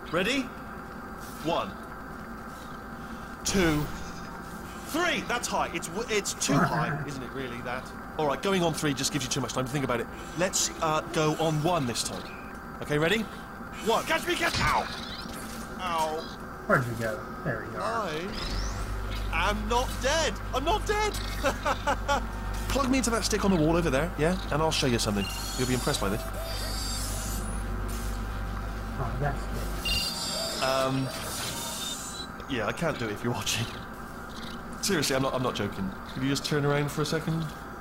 Ready? 1, 2, 3. That's high. It's too high, isn't it? Really, that. All right, going on 3 just gives you too much time to think about it. Let's go on 1 this time. Okay, ready? 1. Catch me! Catch! Ow! Ow! Where'd you go? There you are. I am not dead. I'm not dead. Plug me into that stick on the wall over there, yeah? And I'll show you something. You'll be impressed by this. Oh, that's good. Yeah, I can't do it if you're watching. Seriously, I'm not joking. Could you just turn around for a second?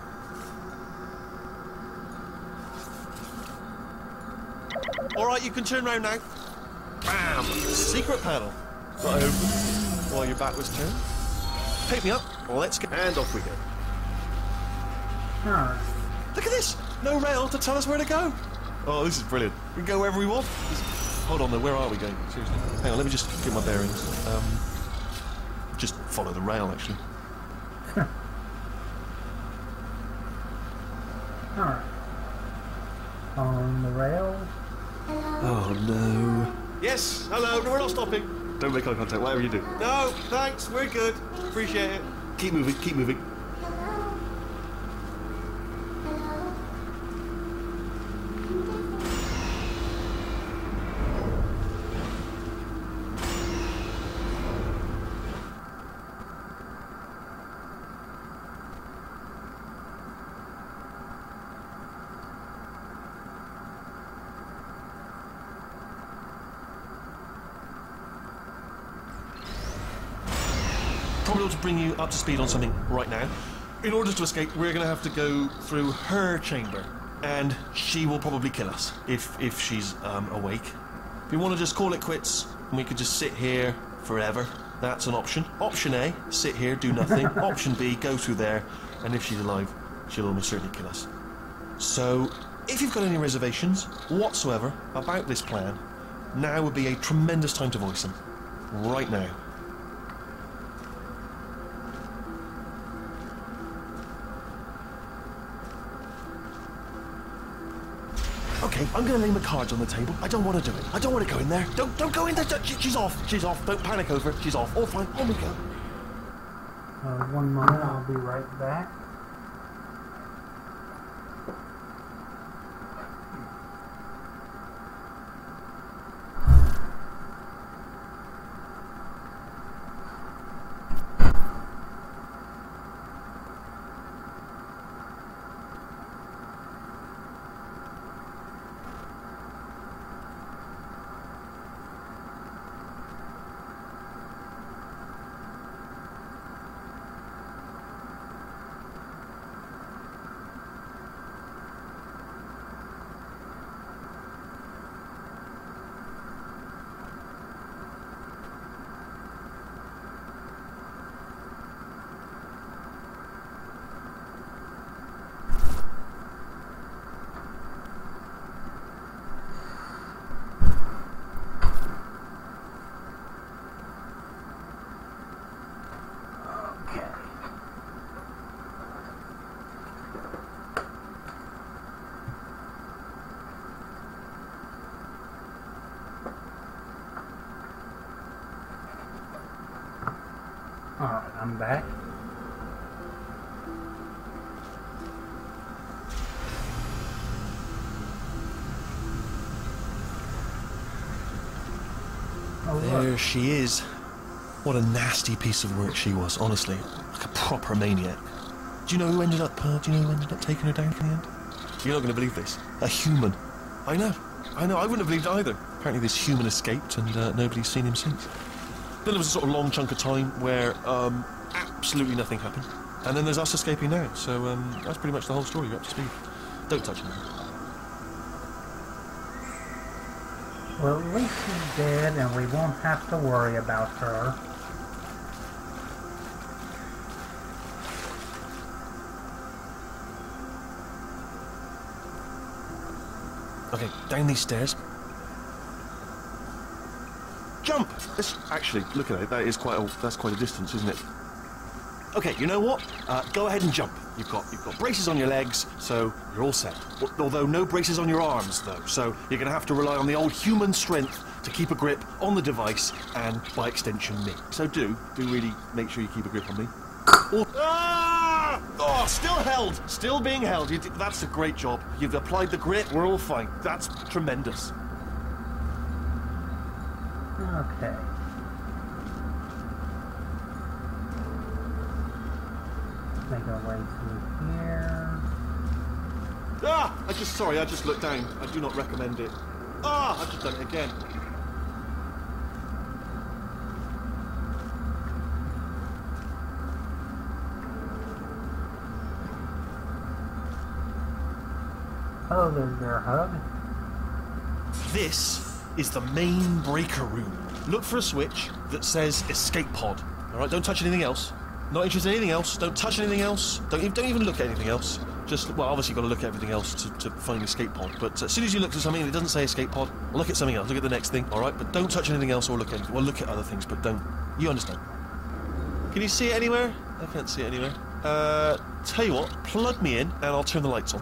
Alright, you can turn around now. Bam! Secret panel. Got open while your back was turned. Pick me up. Let's go. And off we go. Alright. Look at this! No rail to tell us where to go. Oh, this is brilliant. We can go wherever we want. Hold on though, where are we going? Seriously. Hang on, let me just get my bearings. Just follow the rail, actually. Alright. On the rail. Oh no. Yes, hello, no, we're not stopping. Don't make eye contact, whatever you do. No, thanks, we're good. Appreciate it. Keep moving, keep moving. Probably ought to bring you up to speed on something right now. In order to escape, we're going to have to go through her chamber, and she will probably kill us if she's awake. If you want to just call it quits, and we could just sit here forever, that's an option. Option A, sit here, do nothing. Option B, go through there, and if she's alive, she'll almost certainly kill us. So, if you've got any reservations whatsoever about this plan, now would be a tremendous time to voice them. Right now. Okay, I'm going to lay my cards on the table. I don't want to do it. I don't want to go in there. Don't go in there. She's off. She's off. Don't panic over it. She's off. All fine. On we go. 1 moment, I'll be right back. Alright, I'm back. Oh, there she is. What a nasty piece of work she was, honestly. Like a proper maniac. Do you know who ended up taking her down in the end? You're not going to believe this. A human. I know. I wouldn't have believed it either. Apparently this human escaped and nobody's seen him since. Then there was a sort of long chunk of time where absolutely nothing happened. And then there's us escaping now. So that's pretty much the whole story. You're up to speed. Don't touch me. Well, at least she's dead and we won't have to worry about her. Okay, down these stairs. Jump! Actually, look at it. That's quite a distance, isn't it? Okay, you know what? Go ahead and jump. You've got braces on your legs, so you're all set. Although no braces on your arms, though, so you're going to have to rely on the old human strength to keep a grip on the device and, by extension, me. So do really make sure you keep a grip on me. Oh, still held. Still being held. That's a great job. You've applied the grip. We're all fine. That's tremendous. Okay. Make our way through here. I just looked down. I do not recommend it. I've just done it again. Oh, there's their hub. This is the main breaker room. Look for a switch that says escape pod. All right, don't touch anything else. Not interested in anything else. Don't touch anything else. Don't even look at anything else. Just, well, obviously you've got to look at everything else to find escape pod. But as soon as you look at something and it doesn't say escape pod, look at something else. Look at the next thing, all right? But don't touch anything else or look at anything. Well, look at other things, but don't. You understand? Can you see it anywhere? I can't see it anywhere. Tell you what, plug me in and I'll turn the lights on.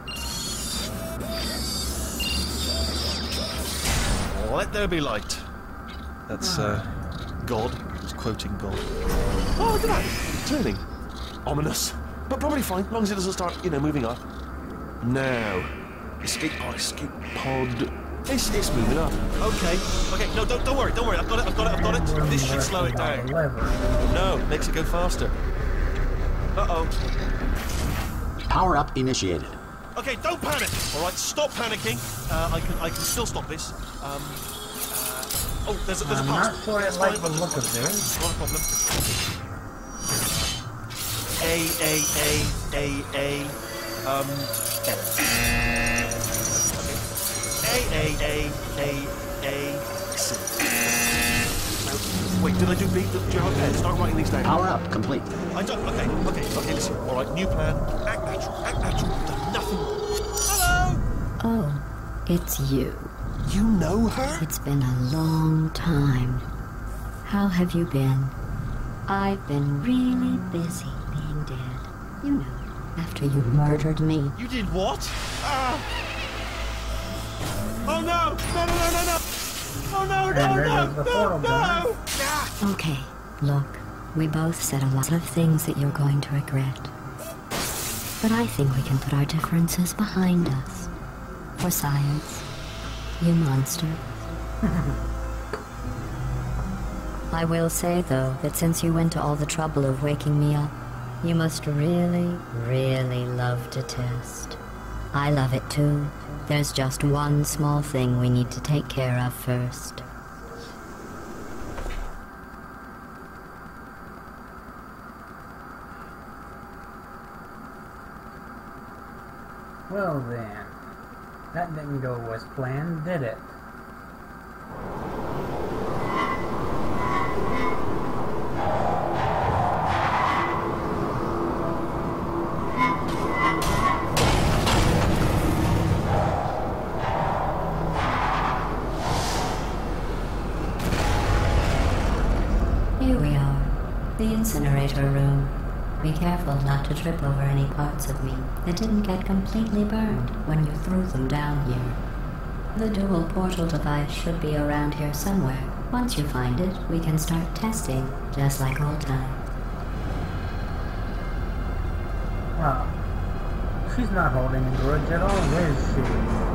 Let there be light. That's, God. He's quoting God. Oh, look at that. It's turning. Ominous. But probably fine, as long as it doesn't start, moving up. Now. Escape pod. It's moving up. Okay. No, don't worry. I've got it. This should slow it down. No, makes it go faster. Uh-oh. Power up initiated. Okay, don't panic. All right, stop panicking. I can still stop this. There's a pass. I'm not sure I like the look of this. Not a problem. A. C. Wait, did I do B? Do you have a pen? Start writing these down. Power up complete. I don't. Okay, listen. All right, new plan. Act natural. I've done nothing. Hello! Oh, it's you. You know her? It's been a long time. How have you been? I've been really busy being dead. You know, after you murdered me. You did what? Oh no! No! Oh no! Okay, look, we both said a lot of things that you're going to regret. But I think we can put our differences behind us. For science. You monster. I will say, though, that since you went to all the trouble of waking me up, you must really, really love to test. I love it too. There's just one small thing we need to take care of first. Well then, that didn't go as planned, did it? Here we are, the incinerator room. Be careful not to trip over any parts of me that didn't get completely burned when you threw them down here. The dual portal device should be around here somewhere. Once you find it, we can start testing, just like old times. Well, she's not holding a grudge at all, is she?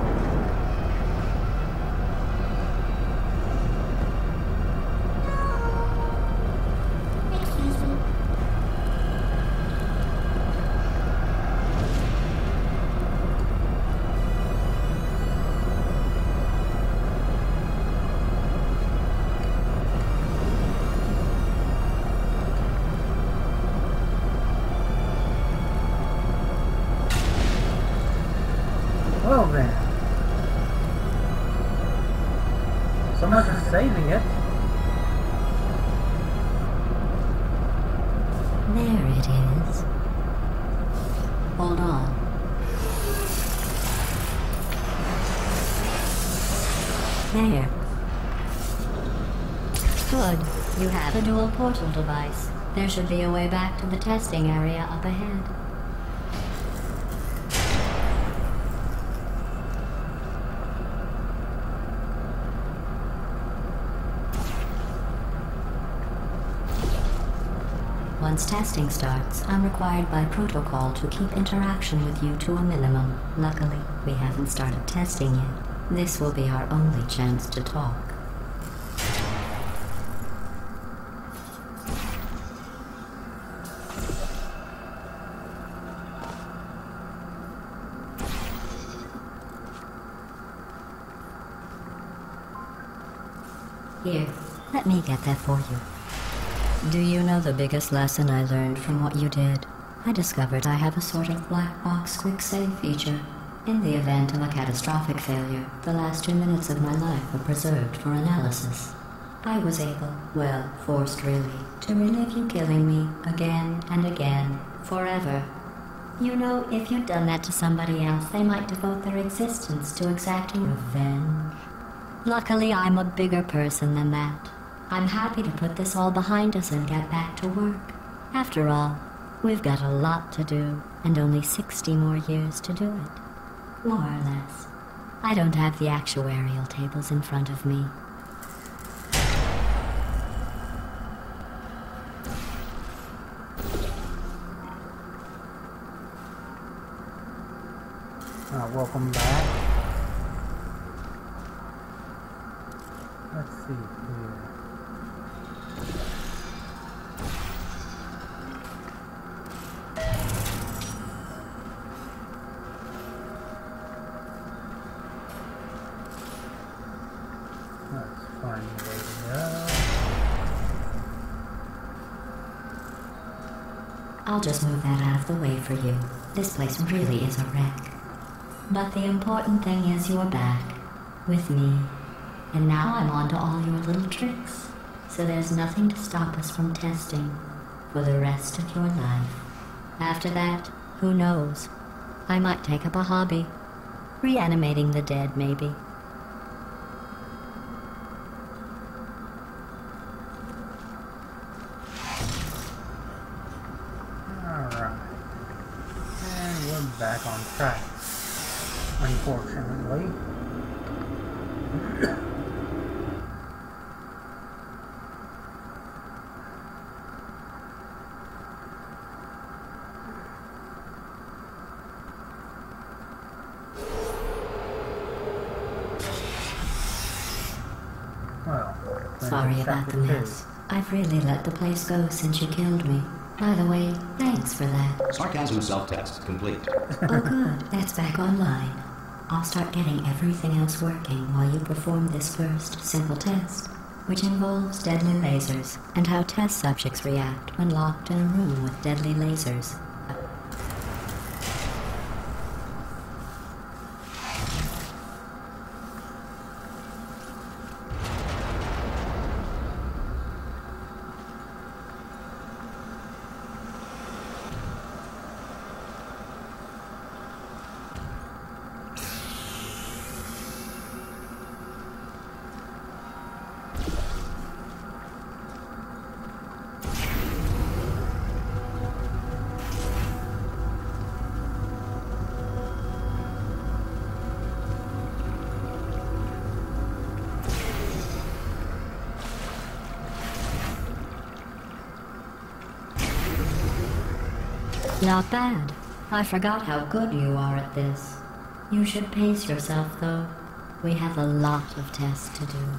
Well then. Someone is saving it. There it is. Hold on. There. Good. You have a dual portal device. There should be a way back to the testing area up ahead. Once testing starts, I'm required by protocol to keep interaction with you to a minimum. Luckily, we haven't started testing yet. This will be our only chance to talk. Here, let me get that for you. Do you know the biggest lesson I learned from what you did? I discovered I have a sort of black box quick save feature. In the event of a catastrophic failure, the last 2 minutes of my life were preserved for analysis. I was able, well, forced really, to relive you killing me again and again, forever. You know, if you'd done that to somebody else, they might devote their existence to exacting revenge. Luckily, I'm a bigger person than that. I'm happy to put this all behind us and get back to work. After all, we've got a lot to do, and only 60 more years to do it. More or less. I don't have the actuarial tables in front of me. Welcome back. Let's see here. Let's find the way to go. I'll just move that out of the way for you. This place really is a wreck. But the important thing is you're back, with me. And now I'm on to all your little tricks. So there's nothing to stop us from testing for the rest of your life. After that, who knows? I might take up a hobby. Reanimating the dead, maybe. Alright. And we're back on track. Unfortunately. Well, Sorry about the mess. I've really let the place go since you killed me. By the way, thanks for that. Sarcasm self-test complete. Oh good, that's back online. I'll start getting everything else working while you perform this first simple test, which involves deadly lasers and how test subjects react when locked in a room with deadly lasers. Not bad. I forgot how good you are at this. You should pace yourself, though. We have a lot of tests to do.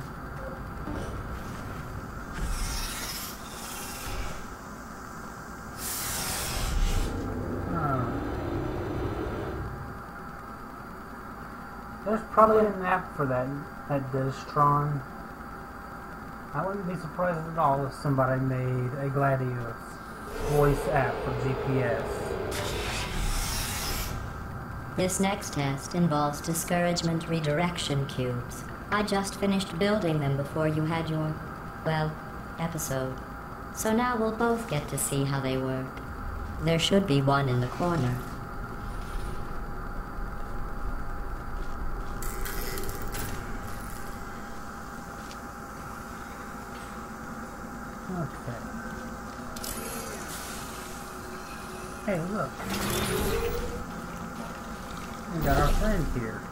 There's probably an app for that Distron. I wouldn't be surprised at all if somebody made a Gladius voice app for GPS. This next test involves discouragement redirection cubes. I just finished building them before you had your, well, episode. So now we'll both get to see how they work. There should be one in the corner. Okay. Hey, look. We got our friend here.